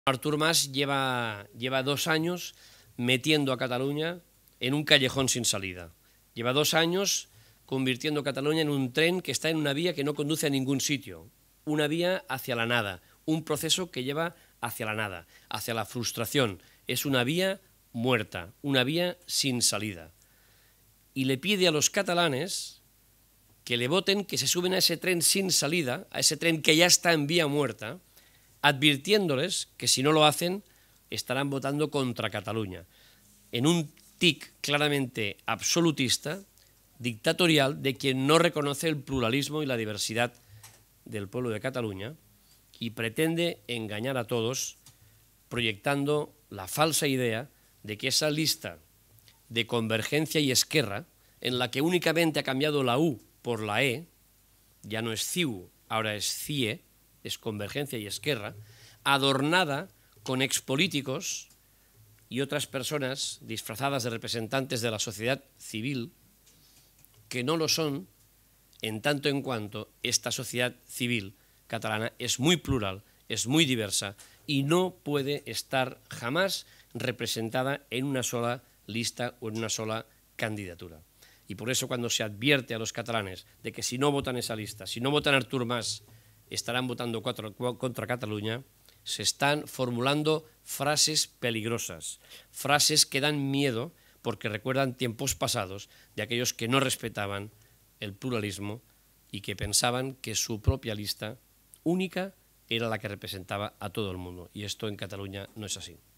Artur Mas lleva 2 años metiendo a Cataluña en un callejón sin salida. Lleva 2 años convirtiendo a Cataluña en un tren que está en una vía que no conduce a ningún sitio, una vía hacia la nada, un proceso que lleva hacia la nada, hacia la frustración. Es una vía muerta, una vía sin salida. Y le pide a los catalanes que le voten, que se suben a ese tren sin salida, a ese tren que ya está en vía muerta, advirtiéndoles que si no lo hacen estarán votando contra Cataluña, en un tic claramente absolutista, dictatorial, de quien no reconoce el pluralismo y la diversidad del pueblo de Cataluña y pretende engañar a todos proyectando la falsa idea de que esa lista de Convergencia y Esquerra, en la que únicamente ha cambiado la U por la E, ya no es CIU, ahora es CIE, es Convergencia y Esquerra, adornada con expolíticos y otras personas disfrazadas de representantes de la sociedad civil, que no lo son, en tanto en cuanto esta sociedad civil catalana es muy plural, es muy diversa y no puede estar jamás representada en una sola lista o en una sola candidatura. Y por eso cuando se advierte a los catalanes de que si no votan esa lista, si no votan Artur Mas, estarán votando contra Cataluña, se están formulando frases peligrosas, frases que dan miedo porque recuerdan tiempos pasados de aquellos que no respetaban el pluralismo y que pensaban que su propia lista única era la que representaba a todo el mundo. Y esto en Cataluña no es así.